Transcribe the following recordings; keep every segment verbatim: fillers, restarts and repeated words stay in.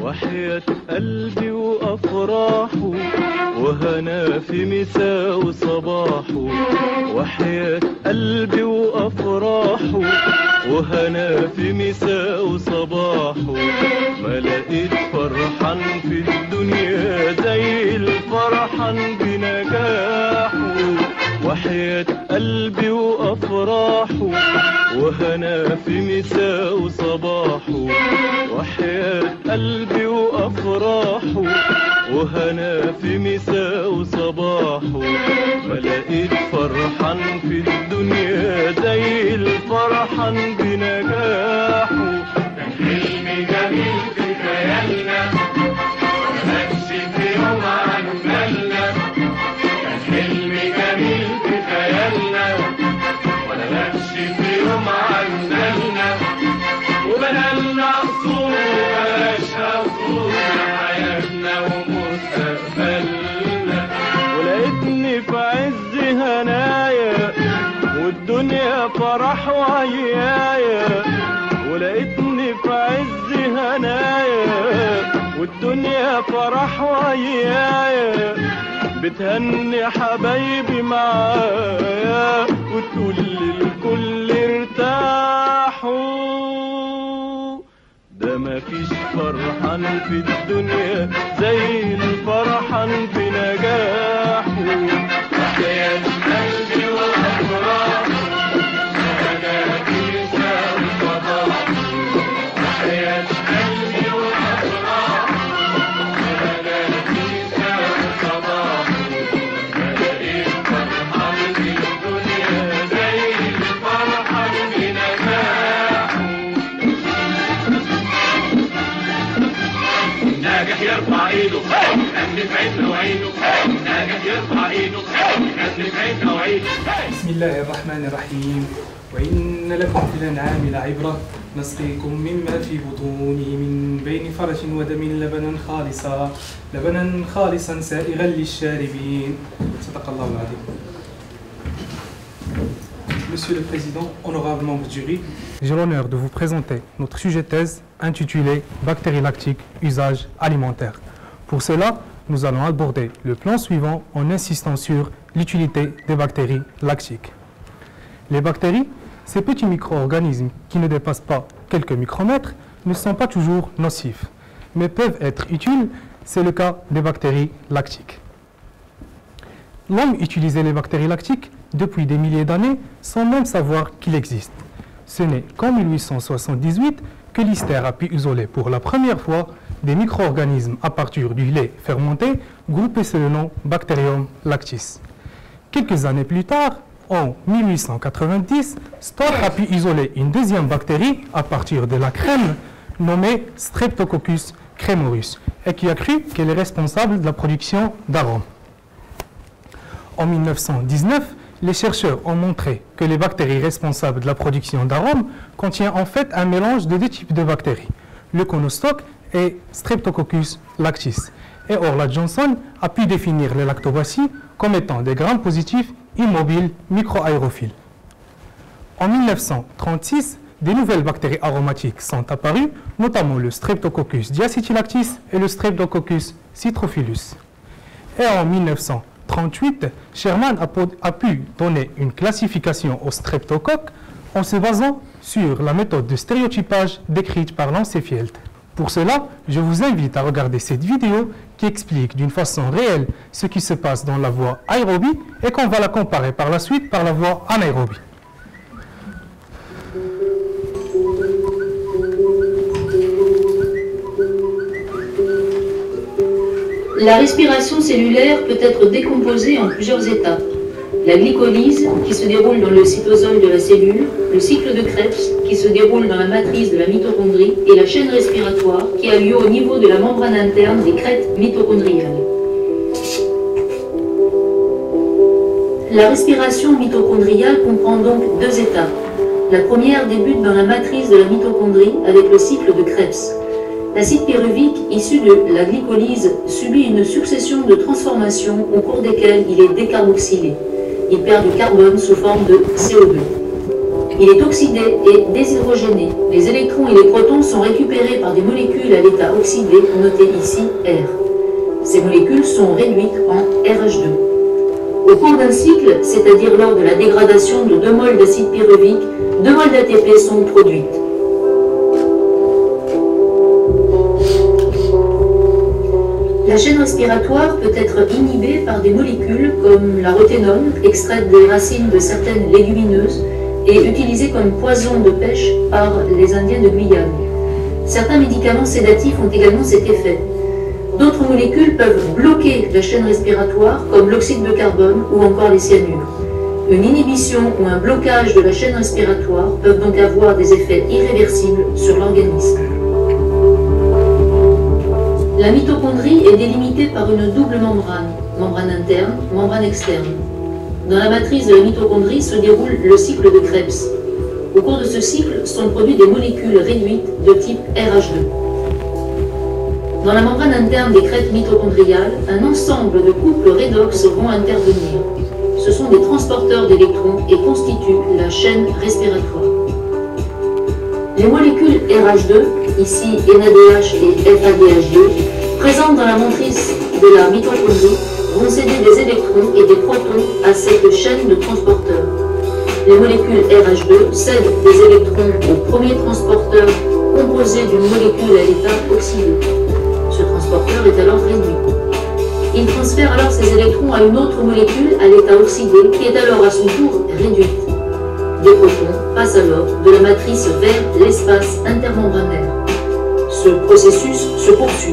وحياة قلبي وأفراحه وهنا في مساء وصباحه وحياة قلبي وأفراحه وهنا في مساء وصباحه ما لقيت فرحان في الدنيا زي الفرحان بنجاحه وحياة قلبي وأفراحه وهنا في مساء وصباحه وحياة قلبي وأفراحه وهنا في مساء وصباحه ما لقيت فرحان في الدنيا زي الفرحان بنجاحه كان حلم جميل في خيالنا مكانش في يوم عن بالنا كان حلم جميل في خيالنا ولا مكانش في يوم عن بالنا وبنالنا قصور وبلاش قصور حياتنا ومستقبلنا ولقيتني في عز هنايا والدنيا فرح وعيايا ولقيتني في عز هنايا والدنيا فرح وعيايا بتهني حبايبي معايا وتقول للكل ارتاحوا ده مفيش فرحان في الدنيا زي الفرحان بنجاحه وحياة قلبي وأفراحه وهنا في مساء وصباحه وحياة قلبي وأفراحه وهنا في مساء وصباحه ما لقيت فرحان في الدنيا زي الفرحان بنجاحه ناجح يرفع ايده غني في عيننا وعيده ناجح يرفع ايده غني في عيننا وعيده بسم الله الرحمن الرحيم وإن لكم في الأنعام لعبرة نسقيكم مما في بطونه من بين فرج ودم لبنا خالصا لبنا خالصا سائغا للشاربين صدق الله العظيم. Monsieur le Président, honorable membre du jury, j'ai l'honneur de vous présenter notre sujet thèse intitulé Bactéries lactiques, usage alimentaire. Pour cela, nous allons aborder le plan suivant en insistant sur l'utilité des bactéries lactiques. Les bactéries, ces petits micro-organismes qui ne dépassent pas quelques micromètres, ne sont pas toujours nocifs, mais peuvent être utiles, c'est le cas des bactéries lactiques. L'homme utilisait les bactéries lactiques depuis des milliers d'années sans même savoir qu'il existe. Ce n'est qu'en mille huit cent soixante-dix-huit que Lister a pu isoler pour la première fois des micro-organismes à partir du lait fermenté, groupés sous le nom Bacterium lactis. Quelques années plus tard, en mille huit cent quatre-vingt-dix, Stork a pu isoler une deuxième bactérie à partir de la crème nommée Streptococcus cremorus et qui a cru qu'elle est responsable de la production d'arômes. En mille neuf cent dix-neuf, les chercheurs ont montré que les bactéries responsables de la production d'arômes contiennent en fait un mélange de deux types de bactéries, le conostoc et Streptococcus lactis. Et Orla Johnson a pu définir les lactobacilles comme étant des gram positifs immobiles microaérophiles. En mille neuf cent trente-six, des nouvelles bactéries aromatiques sont apparues, notamment le Streptococcus diacetylactis et le Streptococcus citrophilus. Et en mille neuf cent trente-huit, Sherman a, a pu donner une classification au streptocoque en se basant sur la méthode de stéréotypage décrite par Lancefield. Pour cela, je vous invite à regarder cette vidéo qui explique d'une façon réelle ce qui se passe dans la voie aérobie et qu'on va la comparer par la suite par la voie anaérobie. La respiration cellulaire peut être décomposée en plusieurs étapes. La glycolyse, qui se déroule dans le cytosol de la cellule, le cycle de Krebs, qui se déroule dans la matrice de la mitochondrie, et la chaîne respiratoire, qui a lieu au niveau de la membrane interne des crêtes mitochondriales. La respiration mitochondriale comprend donc deux étapes. La première débute dans la matrice de la mitochondrie avec le cycle de Krebs. L'acide pyruvique, issu de la glycolyse, subit une succession de transformations au cours desquelles il est décarboxylé. Il perd du carbone sous forme de C O deux. Il est oxydé et déshydrogéné. Les électrons et les protons sont récupérés par des molécules à l'état oxydé, notées ici R. Ces molécules sont réduites en R H deux. Au cours d'un cycle, c'est-à-dire lors de la dégradation de deux moles d'acide pyruvique, deux moles d'A T P sont produites. La chaîne respiratoire peut être inhibée par des molécules comme la roténone, extraite des racines de certaines légumineuses et utilisée comme poison de pêche par les Indiens de Guyane. Certains médicaments sédatifs ont également cet effet. D'autres molécules peuvent bloquer la chaîne respiratoire, comme l'oxyde de carbone ou encore les cyanures. Une inhibition ou un blocage de la chaîne respiratoire peuvent donc avoir des effets irréversibles sur l'organisme. La mitochondrie est délimitée par une double membrane, membrane interne, membrane externe. Dans la matrice de la mitochondrie se déroule le cycle de Krebs. Au cours de ce cycle sont produites des molécules réduites de type R H deux. Dans la membrane interne des crêtes mitochondriales, un ensemble de couples redox vont intervenir. Ce sont des transporteurs d'électrons et constituent la chaîne respiratoire. Les molécules R H deux, ici N A D H et F A D H deux, présentes dans la matrice de la mitochondrie, vont céder des électrons et des protons à cette chaîne de transporteurs. Les molécules R H deux cèdent des électrons au premier transporteur composé d'une molécule à l'état oxydé. Ce transporteur est alors réduit. Il transfère alors ces électrons à une autre molécule à l'état oxydé qui est alors à son tour réduite. Des protons passent alors de la matrice vers l'espace intermembranaire. Ce processus se poursuit.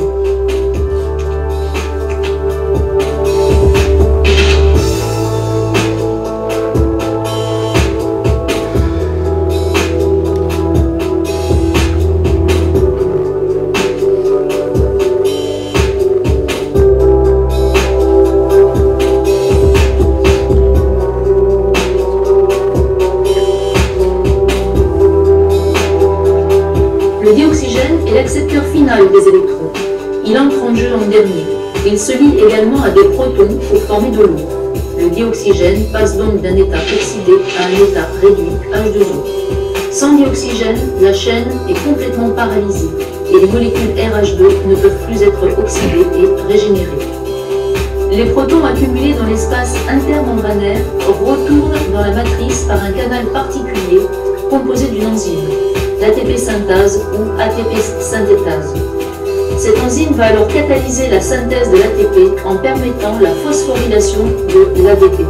Le dioxygène est l'accepteur final des électrons. Il entre en jeu en dernier. Il se lie également à des protons pour former de l'eau. Le dioxygène passe donc d'un état oxydé à un état réduit H deux O. Sans dioxygène, la chaîne est complètement paralysée et les molécules R H deux ne peuvent plus être oxydées et régénérées. Les protons accumulés dans l'espace intermembranaire retournent dans la matrice par un canal particulier composé d'une enzyme, l'A T P synthase ou A T P synthétase. Cette enzyme va alors catalyser la synthèse de l'A T P en permettant la phosphorylation de l'A D P.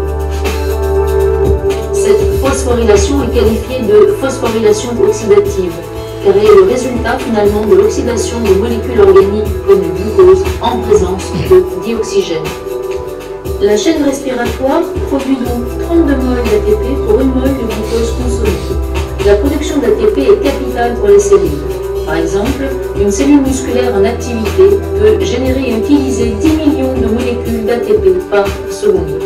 Cette phosphorylation est qualifiée de phosphorylation oxydative, car elle est le résultat finalement de l'oxydation de molécules organiques comme le glucose en présence de dioxygène. La chaîne respiratoire produit donc trente-deux moles d'A T P pour une mole de glucose consommée. La production d'A T P est capitale pour les cellules. Par exemple, une cellule musculaire en activité peut générer et utiliser dix millions de molécules d'A T P par seconde.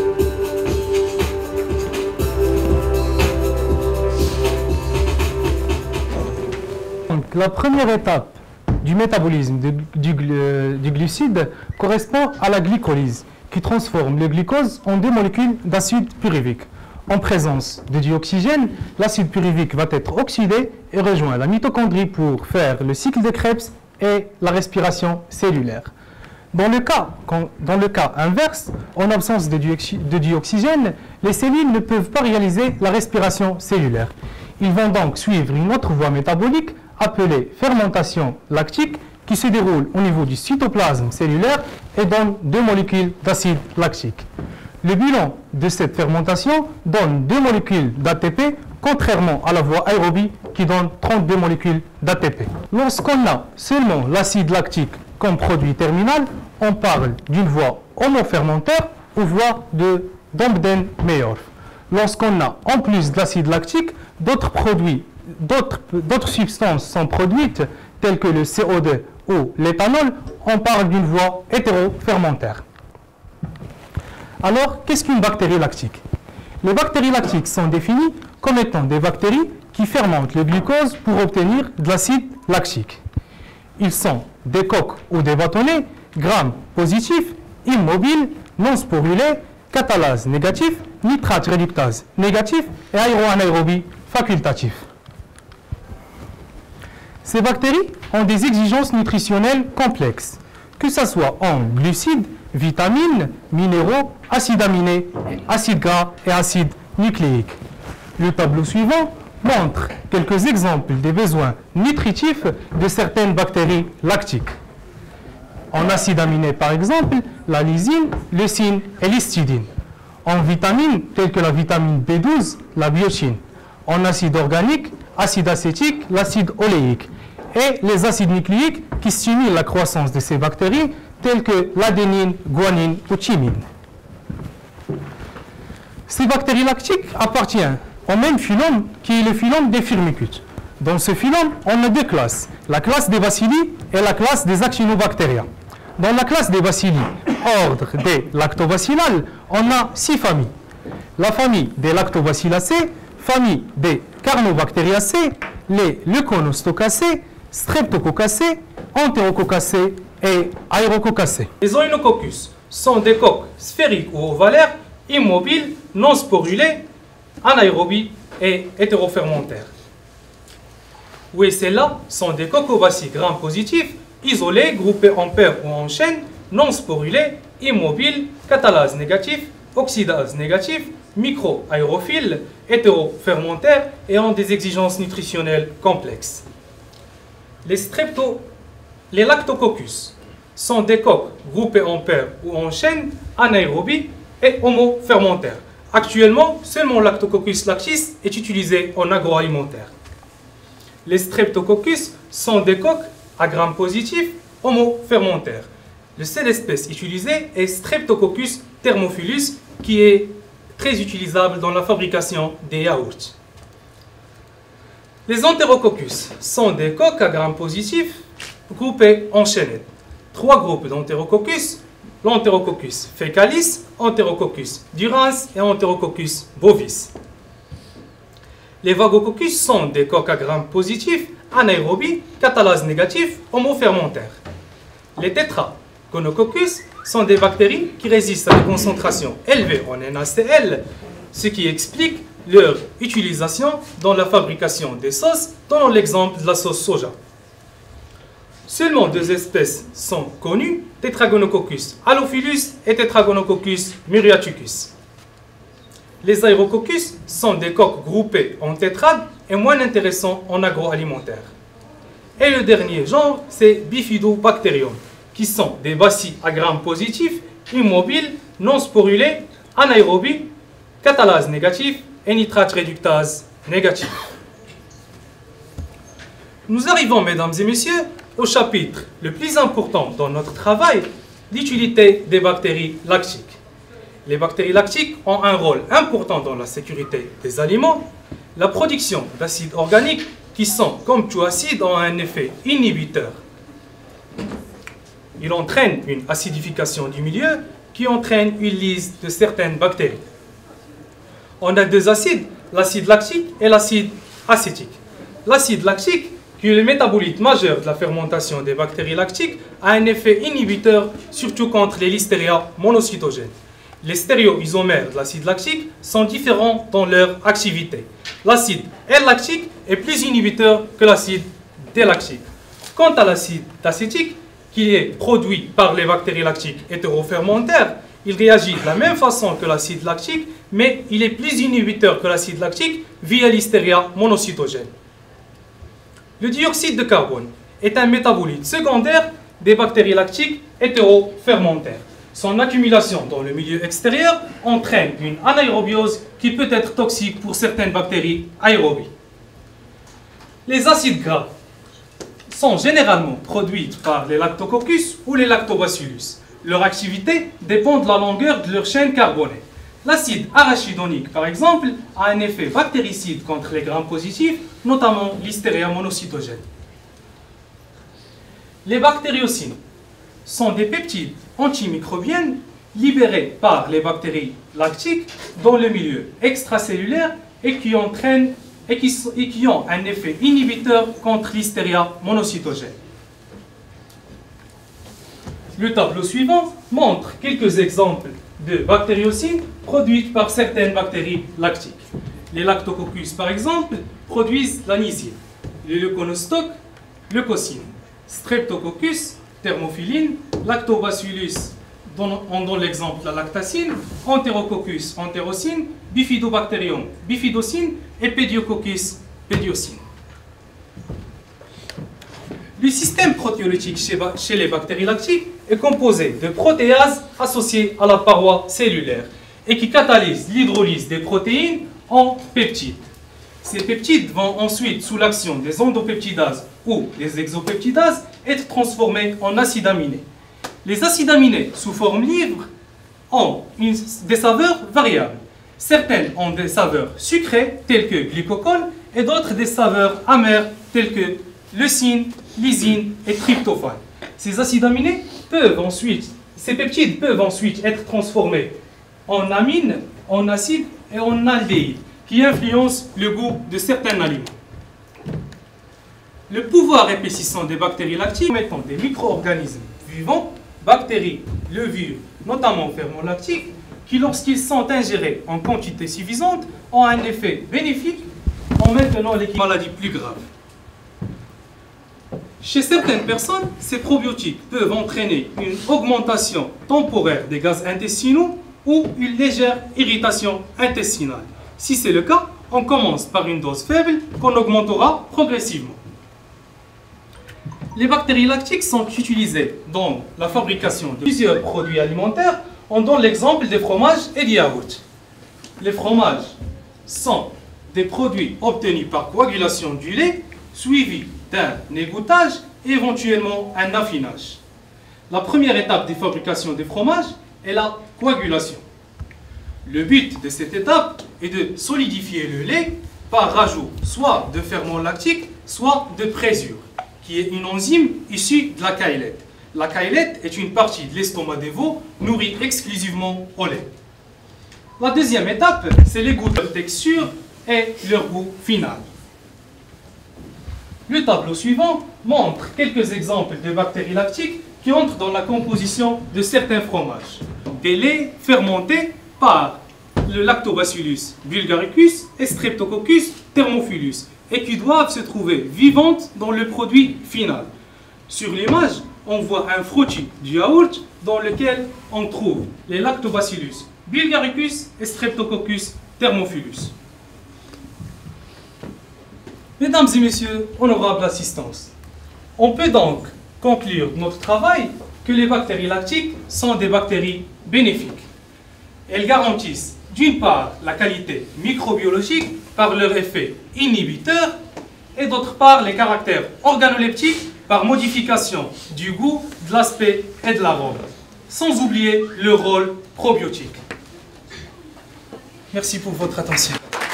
Donc, la première étape du métabolisme du, du, du glucide correspond à la glycolyse, qui transforme le glucose en deux molécules d'acide pyruvique. En présence de dioxygène, l'acide pyruvique va être oxydé et rejoint la mitochondrie pour faire le cycle de Krebs et la respiration cellulaire. Dans le cas, quand, dans le cas inverse, en absence de, de dioxygène, les cellules ne peuvent pas réaliser la respiration cellulaire. Ils vont donc suivre une autre voie métabolique appelée fermentation lactique qui se déroule au niveau du cytoplasme cellulaire et donne deux molécules d'acide lactique. Le bilan de cette fermentation donne deux molécules d'A T P, contrairement à la voie aérobie qui donne trente-deux molécules d'A T P. Lorsqu'on a seulement l'acide lactique comme produit terminal, on parle d'une voie homofermenteur ou voie de d'Embden-Meyerhof. Lorsqu'on a en plus de l'acide lactique, d'autres produits, d'autres substances sont produites, telles que le C O deux ou l'éthanol, on parle d'une voie hétérofermentaire. Alors, qu'est-ce qu'une bactérie lactique? Les bactéries lactiques sont définies comme étant des bactéries qui fermentent le glucose pour obtenir de l'acide lactique. Ils sont des coques ou des bâtonnets, gram positifs, immobiles, non sporulés, catalase négatif, nitrate réductase négatif et aéroanaérobie facultatif. Ces bactéries ont des exigences nutritionnelles complexes, que ce soit en glucides, vitamines, minéraux, acides aminés, acides gras et acides nucléiques. Le tableau suivant montre quelques exemples des besoins nutritifs de certaines bactéries lactiques. En acides aminés, par exemple, la lysine, leucine et l'histidine. En vitamines, telles que la vitamine B douze, la biotine. En acide organique, acide acétique, l'acide oléique. Et les acides nucléiques qui stimulent la croissance de ces bactéries, tels que l'adénine, guanine ou thymine. Ces bactéries lactiques appartiennent au même phylum qui est le phylum des firmicutes. Dans ce phylum, on a deux classes, la classe des bacilli et la classe des actinobactéria. Dans la classe des bacilli, ordre des lactobacillales, on a six familles. La famille des lactobacillacées, famille des carnobacteriacées, les leuconostocaceae, streptococcacées, entérococcacées et aérococcacées. Les oinococcus sont des coques sphériques ou ovalaires, immobiles, non sporulés, anaérobies et hétérofermentaires. Oui, celles-là sont des coccobacilles gram-positifs, isolés, groupés en paires ou en chaîne, non sporulés, immobiles, catalase négatif, oxydase négatif, micro-aérophiles, hétérofermentaires et ont des exigences nutritionnelles complexes. Les strepto, les lactococcus sont des coques groupées en paires ou en chaîne, anaérobies et homofermentaires. Actuellement, seulement Lactococcus lactis est utilisé en agroalimentaire. Les streptococcus sont des coques à gram positif homofermentaires. La seule espèce utilisée est Streptococcus thermophilus, qui est très utilisable dans la fabrication des yaourts. Les entérococcus sont des coques à gram positif groupés en chaînettes. Trois groupes d'entérococcus, l'entérococcus fecalis, entérococcus durans et entérococcus bovis. Les vagococcus sont des coques à gram positif, anaérobies, catalase négatif, homofermentaires. Les tétragonococcus sont des bactéries qui résistent à des concentrations élevées en N A C L, ce qui explique leur utilisation dans la fabrication des sauces, donnant l'exemple de la sauce soja. Seulement deux espèces sont connues, Tetragonococcus halophilus et Tetragonococcus muriaticus. Les aérococcus sont des coques groupées en tétrades et moins intéressants en agroalimentaire. Et le dernier genre, c'est Bifidobacterium, qui sont des bacilles à gram positif, immobiles, non sporulés, anaérobies, catalase négatif et nitrate réductase négatif. Nous arrivons, mesdames et messieurs, au chapitre le plus important dans notre travail, l'utilité des bactéries lactiques. Les bactéries lactiques ont un rôle important dans la sécurité des aliments. La production d'acides organiques qui sont, comme tout acide, ont un effet inhibiteur. Il entraîne une acidification du milieu qui entraîne une lyse de certaines bactéries. On a deux acides, l'acide lactique et l'acide acétique. L'acide lactique, qui est le métabolite majeur de la fermentation des bactéries lactiques, a un effet inhibiteur, surtout contre les listeria monocytogènes. Les stéréoisomères de l'acide lactique sont différents dans leur activité. L'acide L-lactique est plus inhibiteur que l'acide D-lactique. Quant à l'acide acétique, qui est produit par les bactéries lactiques hétérofermentaires, il réagit de la même façon que l'acide lactique, mais il est plus inhibiteur que l'acide lactique via l'hystéria monocytogène. Le dioxyde de carbone est un métabolite secondaire des bactéries lactiques hétérofermentaires. Son accumulation dans le milieu extérieur entraîne une anaérobiose qui peut être toxique pour certaines bactéries aérobies. Les acides gras sont généralement produits par les lactococcus ou les lactobacillus. Leur activité dépend de la longueur de leur chaîne carbonée. L'acide arachidonique, par exemple, a un effet bactéricide contre les gram positifs, notamment l'hystéria monocytogène. Les bactériocines sont des peptides antimicrobiennes libérés par les bactéries lactiques dans le milieu extracellulaire et qui entraînent et qui, et qui ont un effet inhibiteur contre l'hystéria monocytogène. Le tableau suivant montre quelques exemples de bactériocines produites par certaines bactéries lactiques. Les lactococcus, par exemple, produisent l'anisine. Les leuconostocs, leucocine. Streptococcus, thermophiline. Lactobacillus, dont on donne l'exemple la lactacine. Enterococcus, entérocine. Bifidobacterium, bifidocine. Et Pediococcus, pédiocine. Le système protéolytique chez, chez les bactéries lactiques est composé de protéases associées à la paroi cellulaire et qui catalysent l'hydrolyse des protéines en peptides. Ces peptides vont ensuite, sous l'action des endopeptidases ou des exopeptidases, être transformés en acides aminés. Les acides aminés sous forme libre ont une, des saveurs variables. Certaines ont des saveurs sucrées, telles que glycocone, et d'autres des saveurs amères, telles que leucine, lysine et tryptophane. Ces acides aminés peuvent ensuite, ces peptides peuvent ensuite être transformés en amines, en acides et en aldéhydes, qui influencent le goût de certains aliments. Le pouvoir épaississant des bactéries lactiques étant des micro-organismes vivants, bactéries, levures, notamment ferments lactiques, qui lorsqu'ils sont ingérés en quantité suffisante ont un effet bénéfique en maintenant les maladies plus graves. Chez certaines personnes, ces probiotiques peuvent entraîner une augmentation temporaire des gaz intestinaux ou une légère irritation intestinale. Si c'est le cas, on commence par une dose faible qu'on augmentera progressivement. Les bactéries lactiques sont utilisées dans la fabrication de plusieurs produits alimentaires. On donne l'exemple des fromages et des yaourts. Les fromages sont des produits obtenus par coagulation du lait, suivis d'un égouttage et éventuellement un affinage. La première étape de fabrication des fromages est la coagulation. Le but de cette étape est de solidifier le lait par rajout soit de ferment lactique, soit de présure, qui est une enzyme issue de la caillette. La caillette est une partie de l'estomac des veaux nourrie exclusivement au lait. La deuxième étape, c'est les goûts de leur texture et leur goût final. Le tableau suivant montre quelques exemples de bactéries lactiques qui entrent dans la composition de certains fromages. Des laits fermentés par le Lactobacillus bulgaricus et Streptococcus thermophilus et qui doivent se trouver vivantes dans le produit final. Sur l'image, on voit un frottis du yaourt dans lequel on trouve les Lactobacillus bulgaricus et Streptococcus thermophilus. Mesdames et messieurs, honorables assistants, on peut donc conclure de notre travail que les bactéries lactiques sont des bactéries bénéfiques. Elles garantissent d'une part la qualité microbiologique par leur effet inhibiteur et d'autre part les caractères organoleptiques par modification du goût, de l'aspect et de l'arôme, sans oublier le rôle probiotique. Merci pour votre attention.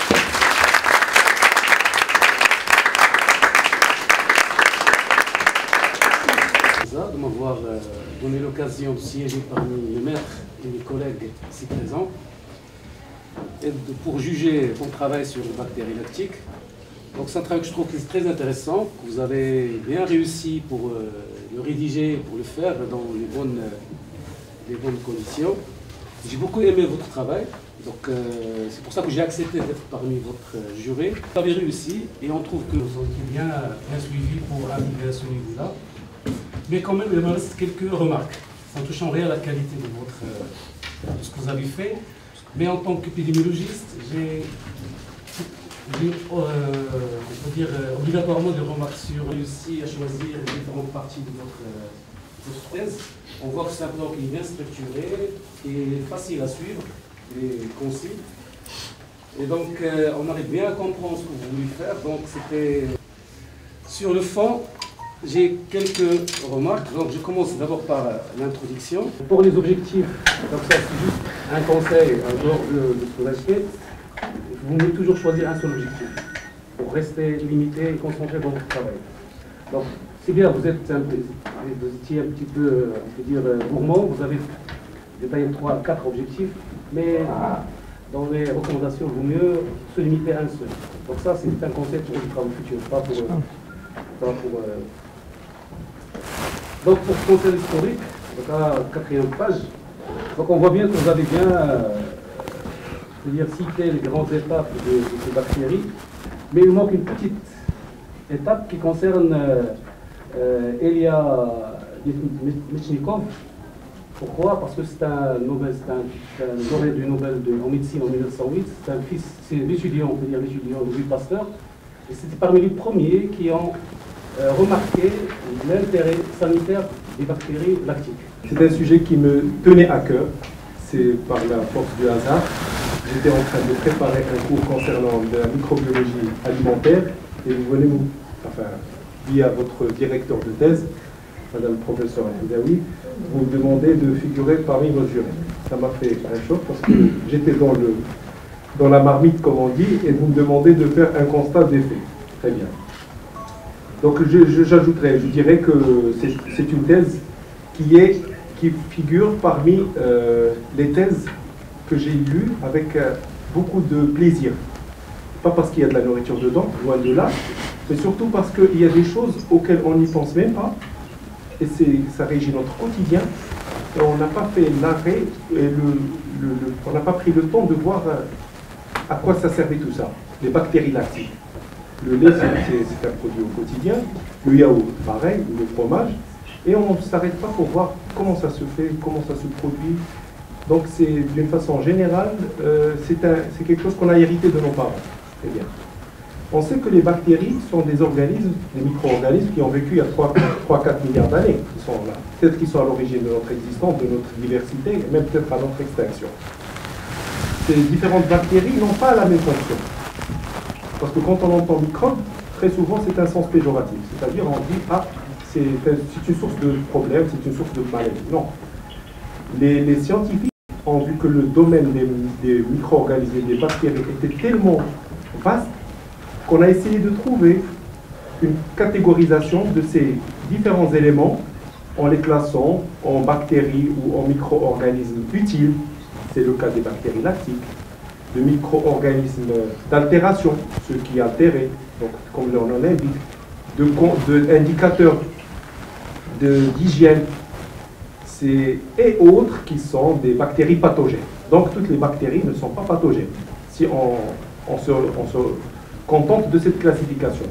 De m'avoir donné l'occasion de siéger parmi les maîtres et mes collègues ici présents et de, pour juger ton travail sur les bactéries lactiques. Donc c'est un travail que je trouve que c'est très intéressant, que vous avez bien réussi pour euh, le rédiger, pour le faire dans les bonnes, euh, les bonnes conditions. J'ai beaucoup aimé votre travail, donc euh, c'est pour ça que j'ai accepté d'être parmi votre euh, jury. Vous avez réussi et on trouve que vous avez bien, bien suivi pour arriver à ce niveau-là. Mais quand même, il me reste quelques remarques. Ça ne touche en rien à la qualité de, votre, euh, de ce que vous avez fait. Mais en tant qu'épidémiologiste, j'ai, j'ai euh, on peut dire, euh, obligatoirement des remarques sur réussi à choisir les différentes parties de votre, euh, votre thèse. On voit que c'est un plan qui est bien structuré, qui est facile à suivre et concis. Et donc, euh, on arrive bien à comprendre ce que vous voulez faire. Donc, c'était sur le fond. J'ai quelques remarques. Donc, je commence d'abord par l'introduction. Pour les objectifs, donc ça c'est juste un conseil en dehors de, de ce que j'ai fait. Vous voulez toujours choisir un seul objectif pour rester limité et concentré dans votre travail. Donc, c'est bien, vous êtes un, vous étiez un petit peu, on peut dire, gourmand. Vous avez détaillé trois, quatre objectifs, mais dans les recommandations, il vaut mieux se limiter à un seul. Donc ça, c'est un conseil pour le travail futur, pas pour... Pas pour euh, Donc pour ce conseil historique, donc à la quatrième page, donc on voit bien que vous avez bien euh, c'est-à-dire citer les grandes étapes de, de ces bactéries, mais il manque une petite étape qui concerne euh, euh, Elia Mechnikov. Pourquoi? Parce que c'est un, Nobel, c'est un, c'est un lauréat du Nobel de, en médecine en mille neuf cent huit, c'est un fils, c'est l'étudiant, on peut dire l'étudiant de Louis Pasteur, et c'était parmi les premiers qui ont euh, remarqué l'intérêt sanitaire des bactéries lactiques. C'est un sujet qui me tenait à cœur, c'est par la force du hasard. J'étais en train de préparer un cours concernant la microbiologie alimentaire, et vous venez vous, enfin, via votre directeur de thèse, Madame le professeur Al-Hidaoui, vous me demandez de figurer parmi vos jurés. Ça m'a fait un choc parce que j'étais dans, le, dans la marmite, comme on dit, et vous me demandez de faire un constat d'effet. Très bien. Donc je, je, j'ajouterais, je dirais que c'est, c'est une thèse qui, est, qui figure parmi euh, les thèses que j'ai lues avec euh, beaucoup de plaisir. Pas parce qu'il y a de la nourriture dedans, loin de là, mais surtout parce qu'il y a des choses auxquelles on n'y pense même pas. Et ça régit notre quotidien, et on n'a pas fait l'arrêt, et le, le, le, on n'a pas pris le temps de voir à quoi ça servait tout ça. Les bactéries lactiques. Le lait, c'est un produit au quotidien, le yaourt, pareil, le fromage, et on ne s'arrête pas pour voir comment ça se fait, comment ça se produit. Donc c'est d'une façon générale, euh, c'est quelque chose qu'on a hérité de nos parents. Très bien. On sait que les bactéries sont des organismes, des micro-organismes qui ont vécu il y a trois à quatre milliards d'années, qui sont là. Peut-être qu'ils sont à l'origine de notre existence, de notre diversité, et même peut-être à notre extinction. Ces différentes bactéries n'ont pas la même fonction. Parce que quand on entend microbe, très souvent c'est un sens péjoratif. C'est-à-dire on dit, ah, c'est une source de problème, c'est une source de maladie. Non. Les, les scientifiques ont vu que le domaine des, des micro-organismes et des bactéries était tellement vaste qu'on a essayé de trouver une catégorisation de ces différents éléments en les classant en bactéries ou en micro-organismes utiles, c'est le cas des bactéries lactiques, de micro-organismes d'altération, ceux qui altéraient, donc comme leur nom l'indique, de, de indicateurs d'hygiène, et autres qui sont des bactéries pathogènes. Donc toutes les bactéries ne sont pas pathogènes, si on, on se, on se contente de cette classification.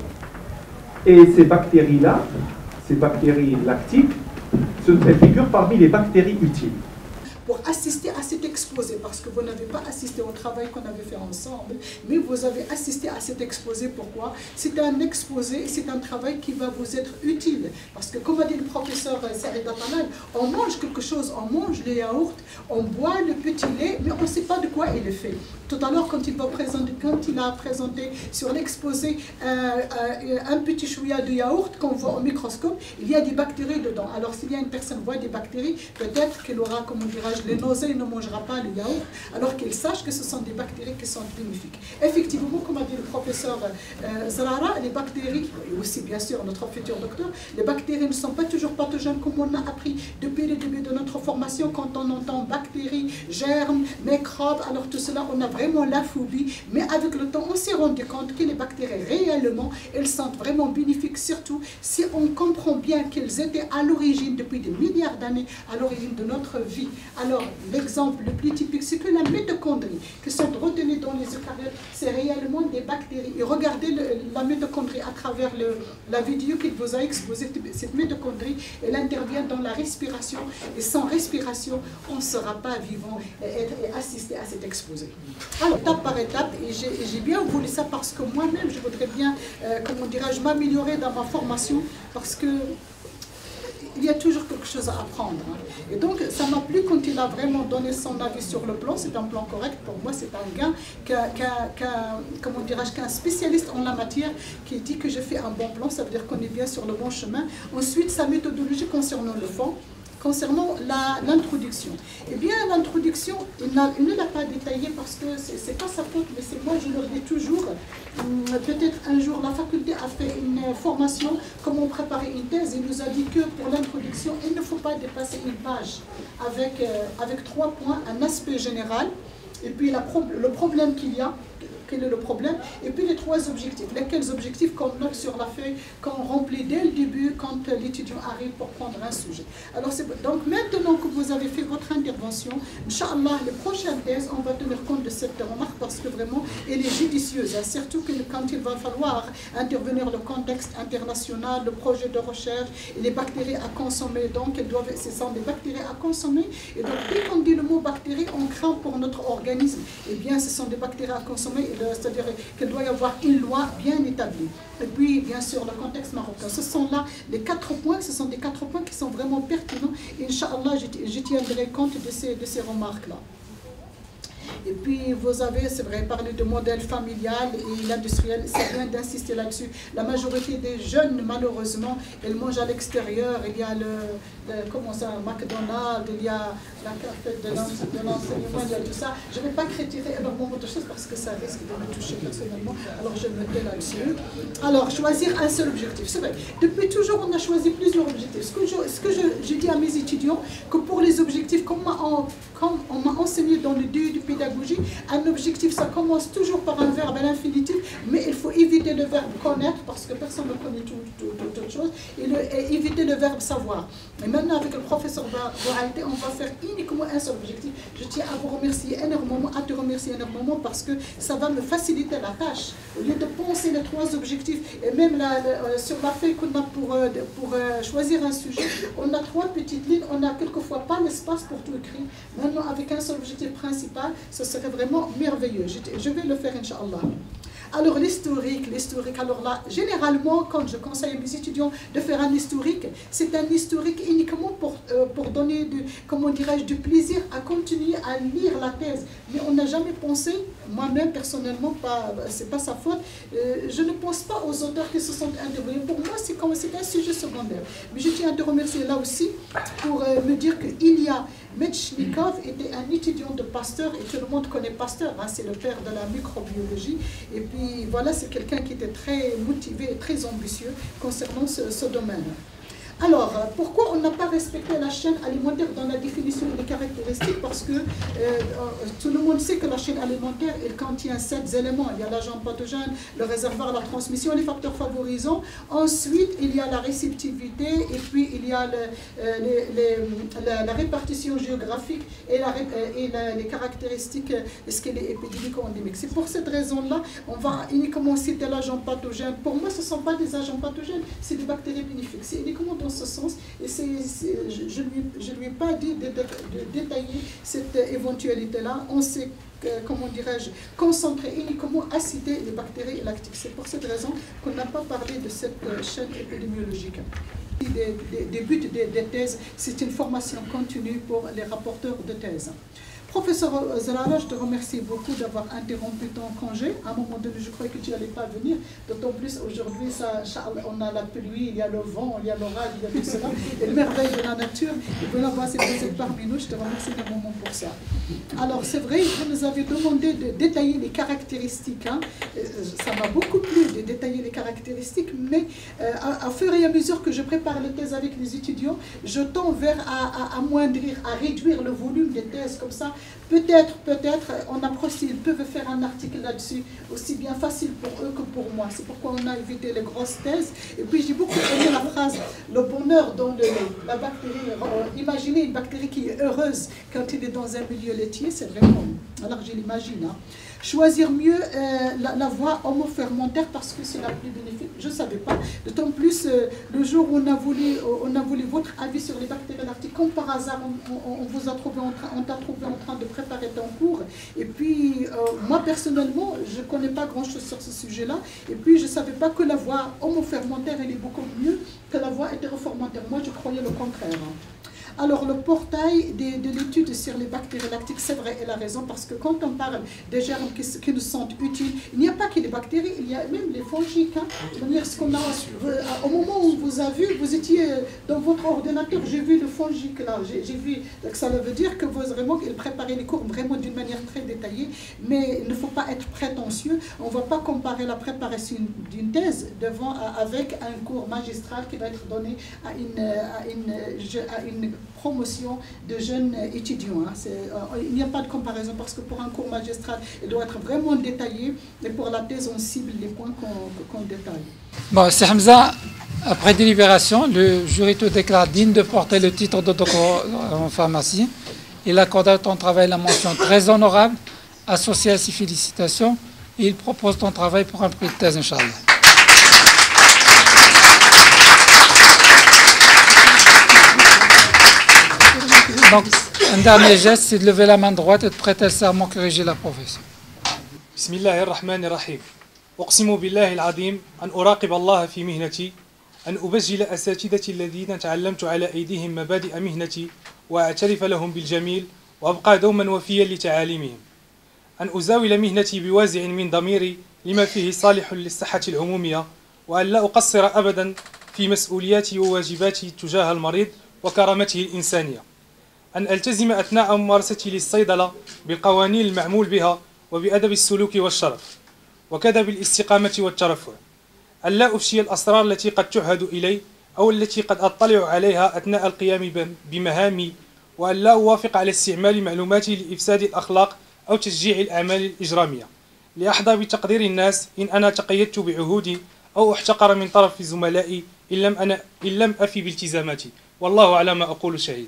Et ces bactéries-là, ces bactéries lactiques, elles figurent parmi les bactéries utiles. Pour assister à cet exposé, parce que vous n'avez pas assisté au travail qu'on avait fait ensemble, mais vous avez assisté à cet exposé. Pourquoi? C'est un exposé, c'est un travail qui va vous être utile. Parce que, comme a dit le professeur Saïd Atalal, on mange quelque chose, on mange le yaourt, on boit le petit lait, mais on ne sait pas de quoi il est fait. Tout à l'heure, quand il va présenter, quand il a présenté sur l'exposé euh, euh, un petit chouïa de yaourt qu'on voit au microscope, il y a des bactéries dedans. Alors, s'il y a une personne qui voit des bactéries, peut-être qu'elle aura, comment dirais-je, les nausées, il ne mangera pas le yaourt, alors qu'il sache que ce sont des bactéries qui sont bénéfiques. Effectivement, comme a dit le professeur euh, Zrara, les bactéries, et aussi bien sûr notre futur docteur, les bactéries ne sont pas toujours pathogènes comme on a appris depuis le début de notre formation. Quand on entend bactéries, germes, microbes, alors tout cela, on a vraiment la phobie, mais avec le temps, on s'est rendu compte que les bactéries, réellement, elles sont vraiment bénéfiques, surtout si on comprend bien qu'elles étaient à l'origine, depuis des milliards d'années, à l'origine de notre vie. Alors, l'exemple le plus typique, c'est que la mitochondrie, qui sont retenues dans les eucaryotes, c'est réellement des bactéries. Et regardez le, la mitochondrie à travers le, la vidéo qu'il vous a exposée. Cette mitochondrie, elle intervient dans la respiration. Et sans respiration, on ne sera pas vivant et, être, et assister à cet exposé. Alors, étape par étape, et j'ai bien voulu ça parce que moi-même, je voudrais bien, euh, comment dirais-je, m'améliorer dans ma formation, parce que il y a toujours quelque chose à apprendre. Et donc, ça m'a plu quand il a vraiment donné son avis sur le plan. C'est un plan correct. Pour moi, c'est un gars, qu'un, qu'un, qu'un, comment dirais-je, qu'un spécialiste en la matière qui dit que je fais un bon plan. Ça veut dire qu'on est bien sur le bon chemin. Ensuite, sa méthodologie concernant le fond. Concernant l'introduction, eh bien l'introduction, il, il ne l'a pas détaillé parce que ce n'est pas sa faute, mais c'est moi, je leur dis toujours, peut-être un jour la faculté a fait une formation, comment préparer une thèse, il nous a dit que pour l'introduction, il ne faut pas dépasser une page avec, euh, avec trois points, un aspect général, et puis la pro le problème qu'il y a, quel est le problème, et puis les trois objectifs. Lesquels objectifs qu'on note sur la feuille, qu'on remplit dès le début quand l'étudiant arrive pour prendre un sujet. Alors, donc maintenant que vous avez fait votre intervention, Inch'Allah, les prochaines thèses, on va tenir compte de cette remarque parce que vraiment, elle est judicieuse, hein, surtout que quand il va falloir intervenir le contexte international, le projet de recherche, et les bactéries à consommer, donc elles doivent, ce sont des bactéries à consommer, et donc dès qu'on dit le mot bactérie, on craint pour notre organisme, eh bien ce sont des bactéries à consommer, c'est-à-dire qu'il doit y avoir une loi bien établie. Et puis, bien sûr, le contexte marocain. Ce sont là les quatre points, ce sont des quatre points qui sont vraiment pertinents. Inch'Allah, je, je tiendrai compte de ces, de ces remarques-là. Et puis, vous avez, c'est vrai, parlé de modèle familial et l'industriel, c'est bien d'insister là-dessus. La majorité des jeunes, malheureusement, elles mangent à l'extérieur. Il y a le, le comment ça, McDonald's, il y a la carte de l'enseignement, il y a tout ça. Je ne vais pas critiquer énormément de choses parce que ça risque de me toucher personnellement, alors je me tais là-dessus. Alors, choisir un seul objectif, c'est vrai. Depuis toujours, on a choisi plusieurs objectifs. Ce que je, ce que je, je dis à mes étudiants, que pour les objectifs, comme on, comme on m'a enseigné dans le début du pédagogie, un objectif, ça commence toujours par un verbe à l'infinitif, mais il faut éviter le verbe connaître, parce que personne ne connaît tout, tout, tout, toute chose, et, le, et éviter le verbe savoir. Mais maintenant, avec le professeur Bouraïté, on va faire uniquement un seul objectif. Je tiens à vous remercier énormément, à te remercier énormément, parce que ça va me faciliter la tâche. Au lieu de penser les trois objectifs, et même la, la, sur la feuille qu'on a pour, pour choisir un sujet, on a trois petites lignes, on n'a quelquefois pas l'espace pour tout écrire. Maintenant, avec un seul objectif principal, ce serait vraiment merveilleux. Je, je vais le faire, Inch'Allah. Alors, l'historique, l'historique, alors là, généralement, quand je conseille à mes étudiants de faire un historique, c'est un historique uniquement pour, euh, pour donner, du, comment dirais-je, du plaisir à continuer à lire la thèse. Mais on n'a jamais pensé, moi-même personnellement, ce n'est pas sa faute, euh, je ne pense pas aux auteurs qui se sont intervenus. Pour moi, c'est comme c'est un sujet secondaire. Mais je tiens à te remercier là aussi pour euh, me dire qu'il y a Metchnikov était un étudiant de Pasteur, et tout le monde connaît Pasteur, hein, c'est le père de la microbiologie. Et puis voilà, c'est quelqu'un qui était très motivé et très ambitieux concernant ce, ce domaine. Alors, pourquoi on n'a pas respecté la chaîne alimentaire dans la définition des caractéristiques? Parce que euh, tout le monde sait que la chaîne alimentaire, elle contient sept éléments. Il y a l'agent pathogène, le réservoir, la transmission, les facteurs favorisants. Ensuite, il y a la réceptivité, et puis il y a le, euh, les, les, la, la répartition géographique et, la, et la, les caractéristiques, est-ce qu'elle est épidémique ou endémique. C'est pour cette raison-là, on va uniquement citer l'agent pathogène. Pour moi, ce ne sont pas des agents pathogènes, c'est des bactéries bénéfiques. C'est uniquement dans ce sens, et c'est, c'est, je ne lui, je lui ai pas dit de, de, de détailler cette éventualité-là. On s'est, euh, comment dirais-je, concentré uniquement à citer les bactéries lactiques. C'est pour cette raison qu'on n'a pas parlé de cette euh, chaîne épidémiologique. Des, des, des buts des, des thèses, c'est une formation continue pour les rapporteurs de thèse. Professeur Zerara, je te remercie beaucoup d'avoir interrompu ton congé. À un moment donné, je croyais que tu n'allais pas venir. D'autant plus aujourd'hui, ça, on a la pluie, il y a le vent, il y a l'orage, il y a tout cela. Et le merveille de la nature. Et voilà, c'est présent parmi nous. Je te remercie énormément pour ça. Alors, c'est vrai, vous nous avez demandé de détailler les caractéristiques. Hein. Ça m'a beaucoup plu de détailler les caractéristiques, mais euh, à, à fur et à mesure que je prépare les thèses avec les étudiants, je tends vers à, à amoindrir, à réduire le volume des thèses comme ça. Peut-être, peut-être, on approche s'ils peuvent faire un article là-dessus, aussi bien facile pour eux que pour moi. C'est pourquoi on a évité les grosses thèses. Et puis j'ai beaucoup aimé la phrase, le bonheur dans le, la bactérie. Euh, imaginez une bactérie qui est heureuse quand il est dans un milieu laitier, c'est vraiment, alors je l'imagine. Hein. Choisir mieux euh, la, la voie homofermentaire parce que c'est la plus bénéfique. Je ne savais pas. D'autant plus, euh, le jour où on a, voulu, on a voulu votre avis sur les bactéries lactiques, comme par hasard, on, on, on vous a trouvé en train, on t'a trouvé en train de préparer ton cours. Et puis, euh, moi, personnellement, je ne connais pas grand-chose sur ce sujet-là. Et puis, je ne savais pas que la voie homofermentaire, elle est beaucoup mieux que la voie hétérofermentaire. Moi, je croyais le contraire. Alors, le portail de, de l'étude sur les bactéries lactiques, c'est vrai, elle a raison, parce que quand on parle des germes qui, qui nous sont utiles, il n'y a pas que les bactéries, il y a même les fongiques. Hein. Ce qu'on a, au moment où on vous a vu, vous étiez dans votre ordinateur, j'ai vu le fongique là, j'ai vu, donc ça veut dire que vous vraiment, il préparait les cours vraiment d'une manière très détaillée, mais il ne faut pas être prétentieux, on ne va pas comparer la préparation d'une thèse devant, avec un cours magistral qui va être donné à une, à une, à une promotion de jeunes étudiants. Hein. Euh, il n'y a pas de comparaison parce que pour un cours magistral, il doit être vraiment détaillé, et pour la thèse, on cible les points qu'on qu'on détaille. Bon, c'est Hamza. Après délibération, le jury te déclare digne de porter le titre de docteur en pharmacie. Il accorde à ton travail la mention très honorable, associée à ses félicitations, et il propose ton travail pour un prix de thèse, Inch'Allah. Donc, un dernier geste, c'est de lever la main droite et de prêter le serment que régit la profession. Bismillahirrahmanirrahim. أقسم بالله العظيم أن أراقب الله في مهنتي، أن أبجل أساتذتي الذين تعلمت على أيديهم مبادئ مهنتي وأعترف لهم بالجميل وأبقى دوما وفيا لتعاليمهم، أن أزاول مهنتي بوازع من ضميري لما فيه صالح للصحة العمومية، وأن لا أقصر أبدا في مسؤولياتي وواجباتي تجاه المريض وكرامته الإنسانية، أن ألتزم أثناء ممارستي للصيدلة بالقوانين المعمول بها وبأدب السلوك والشرف، وكذا بالاستقامة والترفع، أن لا أفشي الأسرار التي قد تعهد إلي أو التي قد أطلع عليها أثناء القيام بمهامي، وأن لا أوافق على استعمال معلوماتي لإفساد الأخلاق أو تشجيع الأعمال الإجرامية، لأحظى بتقدير الناس إن أنا تقيدت بعهودي أو احتقر من طرف زملائي إن لم, أنا إن لم أفي بالتزاماتي، والله على ما أقول شهيد.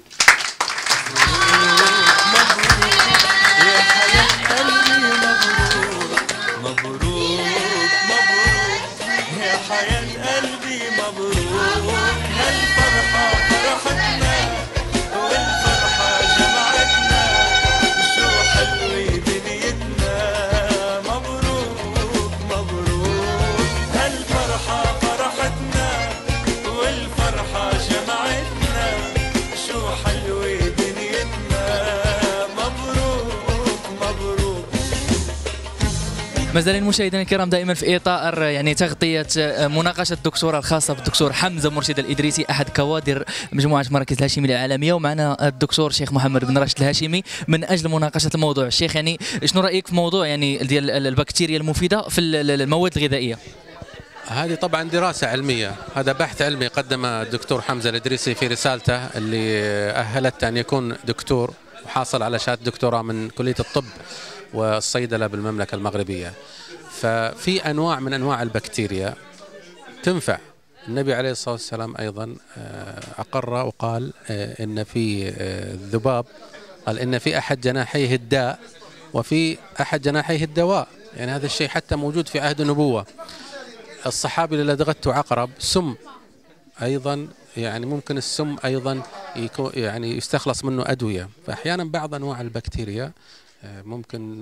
ما زالين مشاهدينا الكرام دائما في اطار يعني تغطيه مناقشه الدكتوراه الخاصه بالدكتور حمزه مرشد الادريسي احد كوادر مجموعه مراكز الهاشمي العالميه، ومعنا الدكتور الشيخ محمد بن راشد الهاشمي من اجل مناقشه الموضوع. الشيخ يعني شنو رايك في موضوع يعني ديال البكتيريا المفيده في المواد الغذائيه؟ هذه طبعا دراسه علميه، هذا بحث علمي قدم الدكتور حمزه الادريسي في رسالته اللي اهلته ان يكون دكتور، وحاصل على شهاده دكتوراه من كليه الطب والصيدلة بالمملكة المغربية. ففي أنواع من أنواع البكتيريا تنفع. النبي عليه الصلاة والسلام أيضا أقر وقال إن في الذباب، قال إن في أحد جناحيه الداء وفي أحد جناحيه الدواء، يعني هذا الشيء حتى موجود في عهد النبوة. الصحابي اللي لدغته عقرب سم أيضا، يعني ممكن السم أيضا يكون يعني يستخلص منه أدوية. فأحيانا بعض أنواع البكتيريا ممكن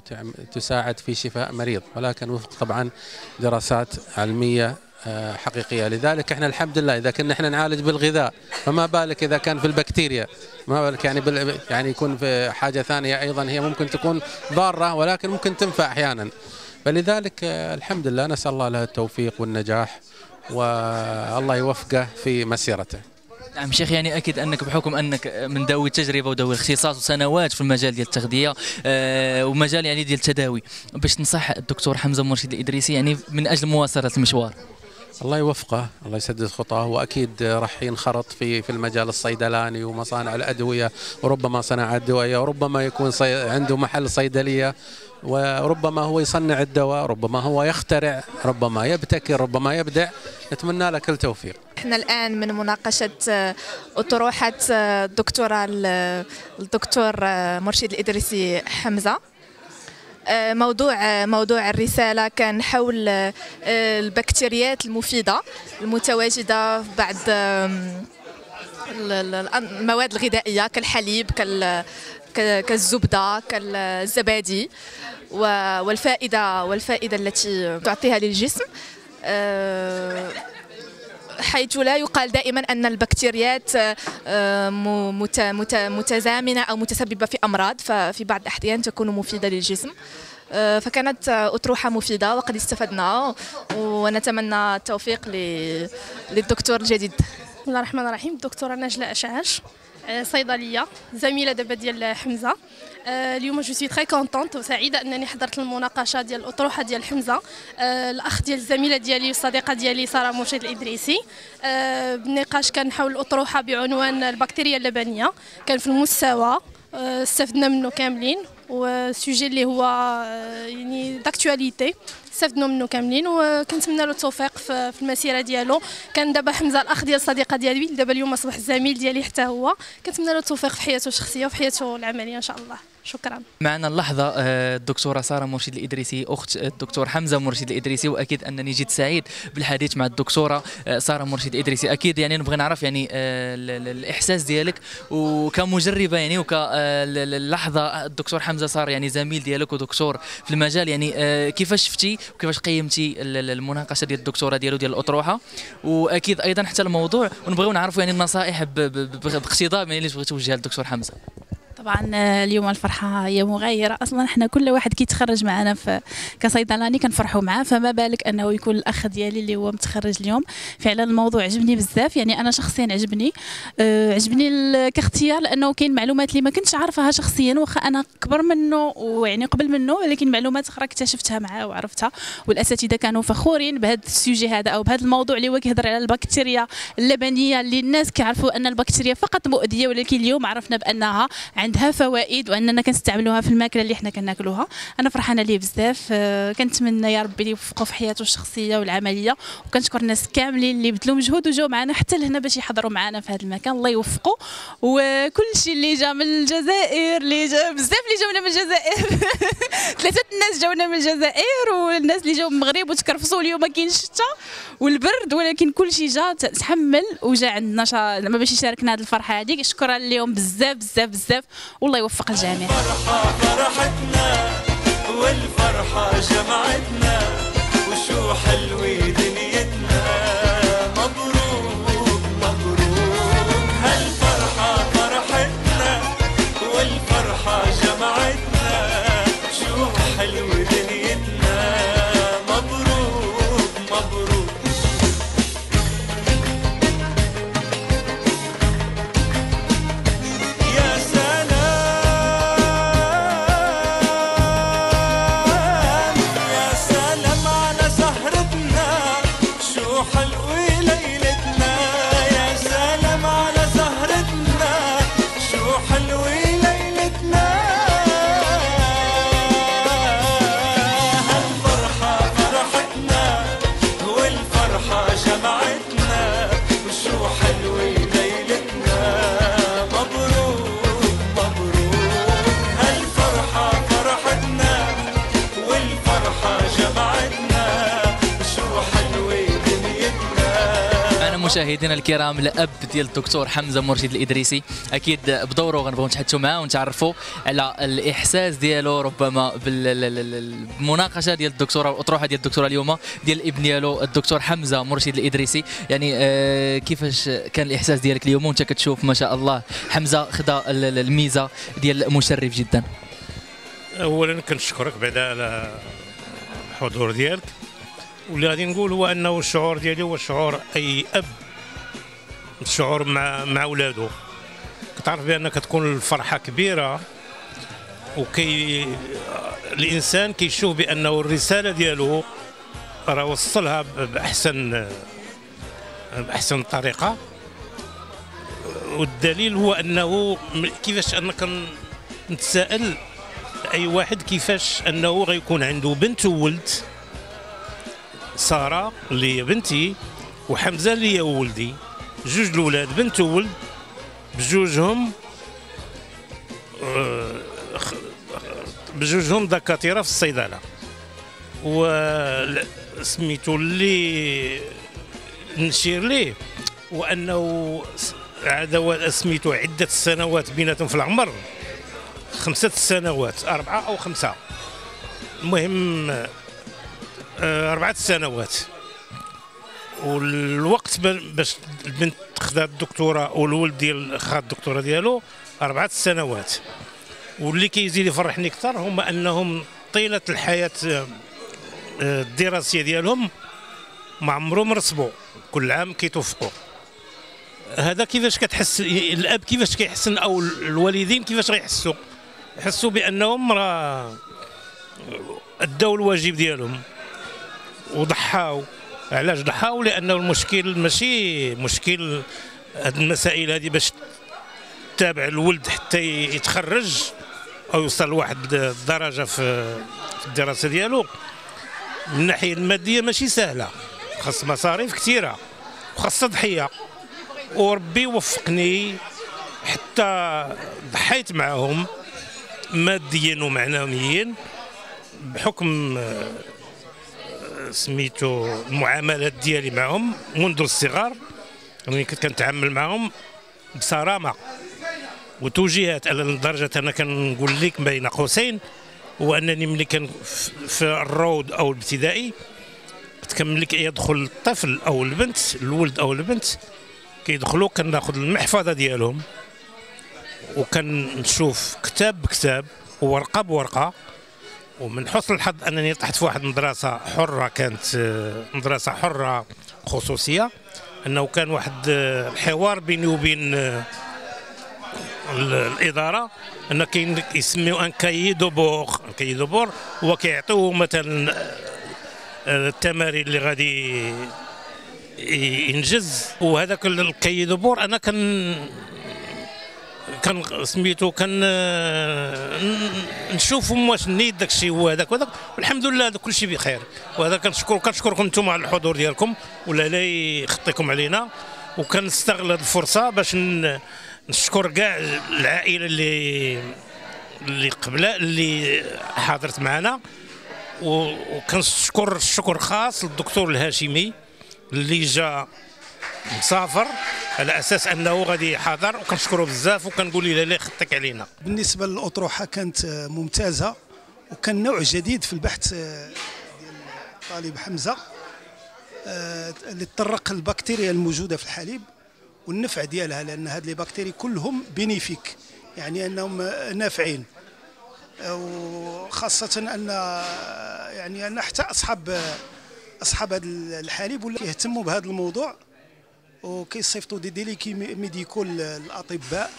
تساعد في شفاء مريض، ولكن وفق طبعا دراسات علمية حقيقية. لذلك احنا الحمد لله إذا كنا احنا نعالج بالغذاء، فما بالك إذا كان في البكتيريا، ما بالك يعني بال يعني يكون في حاجة ثانية أيضا هي ممكن تكون ضارة ولكن ممكن تنفع أحيانا. فلذلك الحمد لله نسأل الله له التوفيق والنجاح والله يوفقه في مسيرته. نعم شيخ، يعني اكيد انك بحكم انك من ذوي التجربه وذوي الاختصاص وسنوات في المجال ديال التغذيه آه ومجال يعني ديال التداوي، باش تنصح الدكتور حمزه مرشد الادريسي يعني من اجل مواصله المشوار. الله يوفقه، الله يسدد خطاه، واكيد راح ينخرط في في المجال الصيدلاني ومصانع الادويه، وربما صناعه ادويه، وربما يكون عنده محل صيدليه، وربما هو يصنع الدواء، ربما هو يخترع، ربما يبتكر، ربما يبدع. نتمنى له كل توفيق. احنا الان من مناقشه اطروحه الدكتوره الدكتور مرشد الادريسي حمزه. موضوع موضوع الرساله كان حول البكتيريات المفيده المتواجده بعد المواد الغذائيه كالحليب كالزبده كالزبادي، والفائده والفائده التي تعطيها للجسم، حيث لا يقال دائما أن البكتيريات متزامنة أو متسببة في أمراض، ففي بعض الأحيان تكون مفيدة للجسم. فكانت أطروحة مفيدة وقد استفدنا، ونتمنى التوفيق للدكتور الجديد. بسم الله الرحمن الرحيم. دكتورة نجلة أشعاش، صيدليه زميله دابا ديال حمزه. اليوم جو سوي تري كونطونت وسعيده انني حضرت المناقشه ديال الاطروحه ديال حمزه، الاخ ديال الزميله ديالي والصديقه ديالي ساره مرشد الادريسي. بالنقاش كان حول الاطروحه بعنوان البكتيريا اللبنيه، كان في المستوى استفدنا منه كاملين، وسوجي اللي هو يعني داكتواليتي استفدنا منه كاملين، وكنتمنى له التوفيق في المسيره ديالو. كان دابا حمزه الاخ ديال الصديقه ديالي، دابا اليوم اصبح الزميل ديالي حتى هو. كنتمنى له التوفيق في حياته الشخصيه وفي حياته العمليه ان شاء الله. شكرا. معنا اللحظه الدكتوره ساره مرشد الادريسي اخت الدكتور حمزه مرشد الادريسي، واكيد انني جيت سعيد بالحديث مع الدكتوره ساره مرشد الادريسي. اكيد يعني نبغي نعرف يعني الاحساس ديالك وكمجربه يعني وكاللحظه الدكتور حمزه صار يعني زميل ديالك ودكتور في المجال، يعني كيفاش شفتي وكيفاش قيمتي المناقشه ديال الدكتوره ديالو ديال الاطروحه، واكيد ايضا حتى الموضوع، ونبغيو نعرفوا يعني النصائح باقتضاب يعني اللي تبغي توجهها للدكتور حمزه. طبعا اليوم الفرحه هي مغايره، اصلا احنا كل واحد كيتخرج معنا في كصيدلاني كنفرحوا معاه، فما بالك انه يكون الاخ ديالي اللي هو متخرج اليوم. فعلا الموضوع عجبني بزاف، يعني انا شخصيا عجبني أه عجبني كاختيار، لانه كاين معلومات اللي ما كنتش عارفاها شخصيا، واخا انا اكبر منه ويعني قبل منه، ولكن معلومات اخرى اكتشفتها معاه وعرفتها، والاساتذه كانوا فخورين بهذا السوجي هذا او بهذا الموضوع اللي هو كيهضر على البكتيريا اللبنيه، اللي الناس كيعرفوا ان البكتيريا فقط مؤذيه، ولكن اليوم عرفنا بانها عندها فوائد واننا كنستعملوها في الماكله اللي حنا كناكلوها. انا فرحانه ليه بزاف، كنتمنى يا ربي يوفقوا في حياته الشخصيه والعمليه، وكنشكر الناس كاملين اللي بذلوا مجهود وجاوا معنا حتى لهنا باش يحضروا معنا في هذا المكان. الله يوفقوا، وكل شيء اللي جا من الجزائر، اللي جا بزاف اللي جاونا من الجزائر ثلاثه الناس جاونا من الجزائر، والناس اللي جاوا من المغرب وتكرفصوا. اليوم ما كاينش الشتاء والبرد، ولكن كل شيء جا تحمل وجا عندنا زعما باش يشاركنا هذه الفرحه هذه. شكرا لهم بزاف بزاف بزاف، والله يوفق الجميع. الفرحة فرحتنا والفرحة جمعتنا، وشو حلوة دنيتنا، مبروك مبروك. هالفرحة فرحتنا والفرحة جمعتنا، شو حلوة دنيتنا، مبروك مبروك. يا سلام يا سلام على سهرتنا، شو حلوة ليلتنا، يا سلام على سهرتنا، شو حلوة ليلتنا. هالفرحة فرحتنا والفرحة جمعتنا، وشو حلوة ليلتنا، مبروك مبروك. هالفرحة فرحتنا والفرحة جمعتنا، وشو حلوة دنيتنا. معنا مشاهدينا الكرام الاب ديال الدكتور حمزه مرشد الادريسي، اكيد بدوره غنبغيو نتحدثوا معاه ونتعرفوا على الاحساس ديالو ربما بالمناقشه ديال الدكتوره والاطروحه ديال الدكتوره اليوم ديال الابن ديالو الدكتور حمزه مرشد الادريسي. يعني آه كيفاش كان الاحساس ديالك اليوم وانت كتشوف ما شاء الله حمزه خدا الميزه ديال مشرف جدا؟ اولا كنشكرك بعدا على الحضور ديالك، واللي غادي نقول هو انه الشعور ديالي هو شعور اي اب، الشعور مع مع ولادو. كتعرف بان كتكون الفرحه كبيره، وكي الانسان كيشوف بانه الرساله ديالو راه وصلها باحسن باحسن طريقه. والدليل هو انه كيفاش انا كنتسائل اي واحد كيفاش انه غيكون عنده بنت وولد، ساره اللي هي بنتي وحمزه اللي هي ولدي، جوج الاولاد بنت وولد بجوجهم بجوجهم دكاتره في الصيدله. و سميتو اللي نشير ليه وانه هذا سميتو عده سنوات بيناتهم في العمر، خمسه سنوات اربعه او خمسه، المهم اربعه سنوات. والوقت باش البنت خدات الدكتوره والولد ديال خد الدكتوره ديالو اربعه سنوات. واللي كيزيد يفرحني اكثر هما انهم طيله الحياه الدراسيه ديالهم ما عمرهم رسبوا، كل عام كيتوفقوا. هذا كيفاش كتحس الاب كيفاش كيحسن او الوالدين كيفاش غيحسوا يحسوا بانهم راه اداو الواجب ديالهم وضحاو. علاش ضحاو؟ لانه المشكل ماشي مشكل هاد المسائل هذه باش تتابع الولد حتى يتخرج او يوصل لواحد الدرجه في الدراسه ديالو. من الناحيه الماديه ماشي سهله، خاص مصاريف كثيره وخاص تضحيه، وربي وفقني حتى ضحيت معهم ماديا ومعنويا بحكم سميتو المعاملات ديالي معهم منذ الصغر. يعني كنت كنتعامل معهم بصرامه وتوجيهات، لدرجه انا كنقول لك بين قوسين هو انني ملي كان في الروض او الابتدائي كنت ملي يدخل الطفل او البنت الولد او البنت كيدخلوا كناخذ المحفظه ديالهم وكنشوف كتاب بكتاب وورقه بورقه. ومن حسن الحظ انني طحت في واحد المدرسه حره، كانت مدرسه حره خصوصيه، انه كان واحد الحوار بيني وبين الاداره ان كاين يسميو ان كاي دو بور. كاي دو بور هو كيعطيو مثلا التمارين اللي غادي ينجز، وهذاك الكاي دو بور انا كان كان سميتو كان نشوفهم واش نيت داك الشيء هو هذاك وهذاك، والحمد لله هذا كل شيء بخير. وهذا كنشكر كنشكركم انتم على الحضور ديالكم ولا لا يخطيكم علينا. وكنستغل هذه الفرصه باش نشكر كاع العائله اللي اللي قبله اللي حاضرت معنا، وكنشكر الشكر خاص للدكتور الهاشمي اللي جا مسافر على اساس انه غادي يحاضر، وكنشكره بزاف وكنقول له لا يخطيك علينا. بالنسبه للاطروحه كانت ممتازه، وكان نوع جديد في البحث ديال الطالب حمزه اللي تطرق للبكتيريا الموجوده في الحليب والنفع ديالها، لان هاد لي بكتيري كلهم بينيفيك، يعني انهم نافعين، وخاصه ان يعني ان حتى اصحاب اصحاب هذا الحليب ولا كيهتموا بهذا الموضوع وكيصيفطوا دي ديليكي ميديكو للاطباء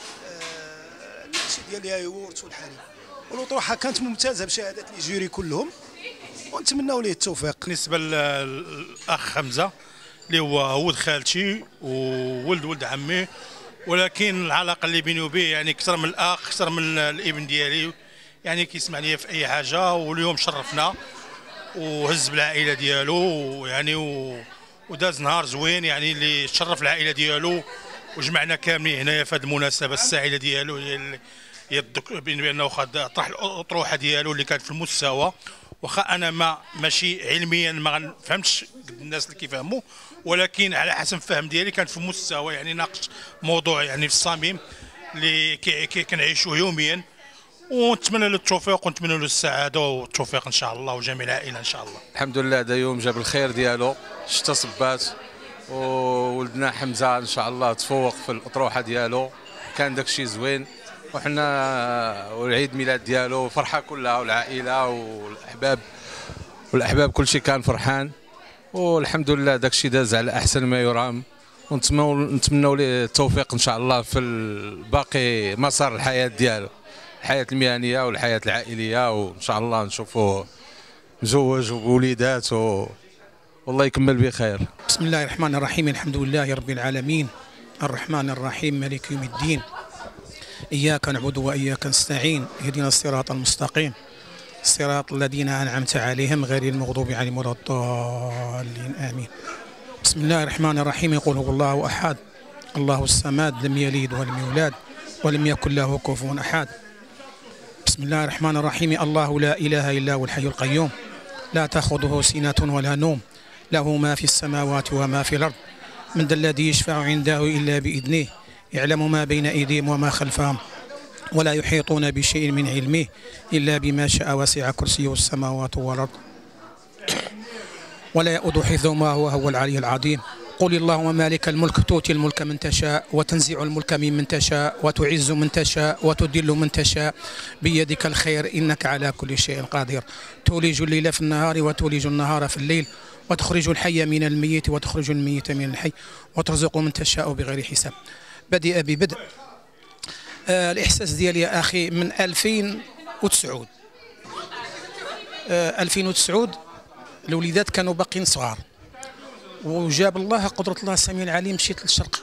الشيء ديال اليايورت والحليب. والاطروحه كانت ممتازه بشهاده لي جوري كلهم، ونتمنوا ليه التوفيق. بالنسبه للاخ حمزه اللي هو ولد خالتي وولد ولد عمي، ولكن العلاقه اللي بيني وبيه يعني اكثر من الاخ، اكثر من الابن ديالي، يعني كيسمع لي في اي حاجه. واليوم شرفنا وهز بالعائله ديالو يعني و... وداز نهار زوين يعني اللي شرف العائله ديالو وجمعنا كاملين هنايا في هذه المناسبه الساعده ديالو، هي بانه خد طرح الاطروحه ديالو اللي كانت في المستوى. واخا انا ما ماشي علميا ما فهمتش الناس اللي كيفهموا، ولكن على حسب الفهم ديالي كان في المستوى، يعني ناقش موضوع يعني في الصميم اللي كنعيشوه يوميا. ونتمنى له التوفيق ونتمنى له السعاده والتوفيق ان شاء الله وجميع العائله ان شاء الله. الحمد لله هذا يوم جاب الخير ديالو، شتا صبات وولدنا حمزه ان شاء الله تفوق في الاطروحه ديالو، كان داك الشيء زوين. وحنا والعيد ميلاد ديالو فرحه كلها، والعائله والاحباب والاحباب كل شيء كان فرحان، والحمد لله داك الشيء داز على احسن ما يرام. ونتمنوا نتمنوا ليه التوفيق ان شاء الله في باقي مسار الحياه ديالو، الحياه المهنيه والحياه العائليه، وان شاء الله نشوفوه مزوج وبوليدات و... والله يكمل بخير. بسم الله الرحمن الرحيم، الحمد لله رب العالمين، الرحمن الرحيم، مالك يوم الدين، إياك نعبد وإياك نستعين، اهدنا الصراط المستقيم، صراط الذين أنعمت عليهم غير المغضوب عليهم ولا الضالين، آمين. بسم الله الرحمن الرحيم، يقول هو الله أحد الله الصمد لم يلد ولم يولد ولم يكن له كفوا أحد. بسم الله الرحمن الرحيم، الله لا إله إلا هو الحي القيوم، لا تأخذه سنة ولا نوم، له ما في السماوات وما في الأرض، من ذا الذي يشفع عنده إلا بإذنه، يعلم ما بين أيديهم وما خلفهم، ولا يحيطون بشيء من علمه إلا بما شاء، وسع كرسيه السماوات والأرض ولا يؤود حفظهما وهو هو العلي العظيم. قل اللهم مالك الملك تؤتي الملك من تشاء وتنزع الملك ممن تشاء وتعز من تشاء وتذل من تشاء، بيدك الخير إنك على كل شيء قادر، تولج الليل في النهار وتولج النهار في الليل وتخرج الحي من الميت وتخرج الميت من الحي وترزق من تشاء بغير حساب. بدأ ببدء. آه الإحساس ديالي يا أخي من ألفين وتسعة آه ألفين وتسعة الوليدات كانوا باقيين صغار، وجاب الله قدرة الله السميع العليم مشيت للشرق.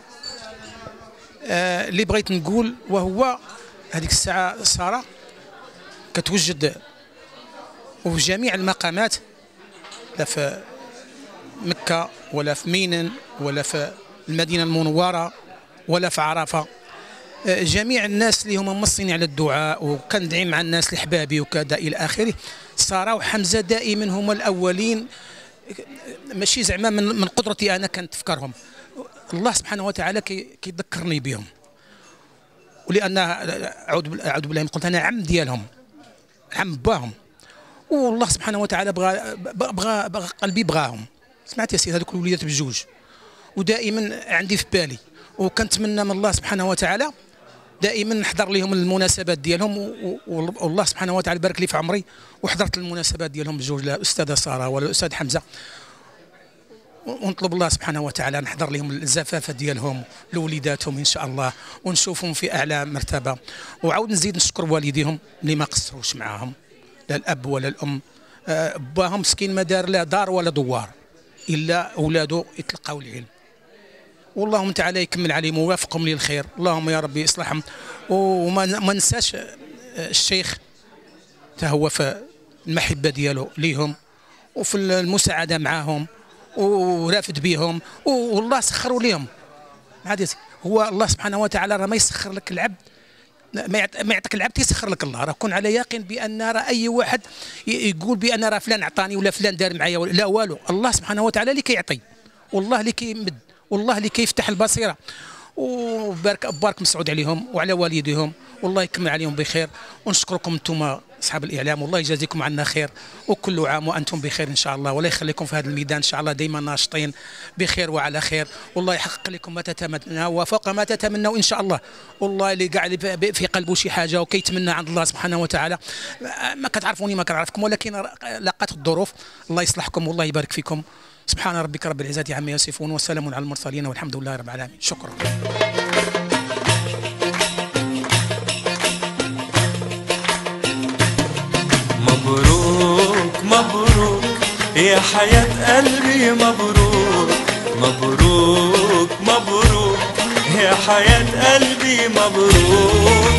آه اللي بغيت نقول وهو هذيك الساعة سارة كتوجد وفي جميع المقامات، لا في مكة ولا في مينن ولا في المدينة المنورة ولا في عرفة. جميع الناس اللي هما مصين على الدعاء وكندعي مع الناس لحبابي وكذا إلى آخره. سارة وحمزة دائما هما الأولين، ماشي زعما من, من قدرتي أنا كنتفكرهم، الله سبحانه وتعالى كيذكرني بهم، ولأن أعوذ بالله من قلت أنا عم ديالهم، عم باهم، والله سبحانه وتعالى بغى بغى بغى قلبي بغاهم. سمعت يا سيدي هذوك الوليدات بجوج، ودائما عندي في بالي، وكنتمنى من الله سبحانه وتعالى دائما نحضر لهم المناسبات ديالهم، والله سبحانه وتعالى بارك لي في عمري وحضرت المناسبات ديالهم بجوج، الاستاذه ساره والاستاذ حمزه، ونطلب الله سبحانه وتعالى نحضر لهم الزفافه ديالهم لوليداتهم ان شاء الله، ونشوفهم في اعلى مرتبه. وعاود نزيد نشكر والديهم اللي ما قصروش معاهم، لا الاب ولا الام. باهم مسكين ما دار لا دار ولا دوار الا اولاده يتلقاو العلم، واللهم تعالى يكمل عليهم ويوفقهم للخير، اللهم يا ربي يصلحهم. وما ما ننساش الشيخ تا هو في المحبه ديالو ليهم وفي المساعده معاهم ورافد بهم، والله سخروا لهم. هو الله سبحانه وتعالى راه ما يسخر لك العبد، ما يعطيك العبد يسخر لك الله. راه كن على يقين بان راه اي واحد يقول بان راه فلان عطاني ولا فلان دار معايا، لا والو، الله سبحانه وتعالى اللي كيعطي، والله اللي كيمد، والله اللي كيفتح البصيره. وبارك بارك مسعود عليهم وعلى والديهم، والله يكمل عليهم بخير. ونشكركم انتم اصحاب الاعلام، والله يجازيكم عنا خير، وكل عام وانتم بخير ان شاء الله، ولا يخليكم في هذا الميدان ان شاء الله دائما ناشطين بخير وعلى خير، والله يحقق لكم ما تتمنوا وفوق ما تتمنوا ان شاء الله. والله اللي قاعد في قلبه شي حاجه وكيتمنى عند الله سبحانه وتعالى، ما كتعرفوني ما كنعرفكم، ولكن لقات الظروف. الله يصلحكم والله يبارك فيكم. سبحان ربك رب العزة عما يصفون وسلام على المرسلين والحمد لله رب العالمين. شكرا. مبروك مبروك يا حياة قلبي، مبروك مبروك مبروك يا حياة قلبي، مبروك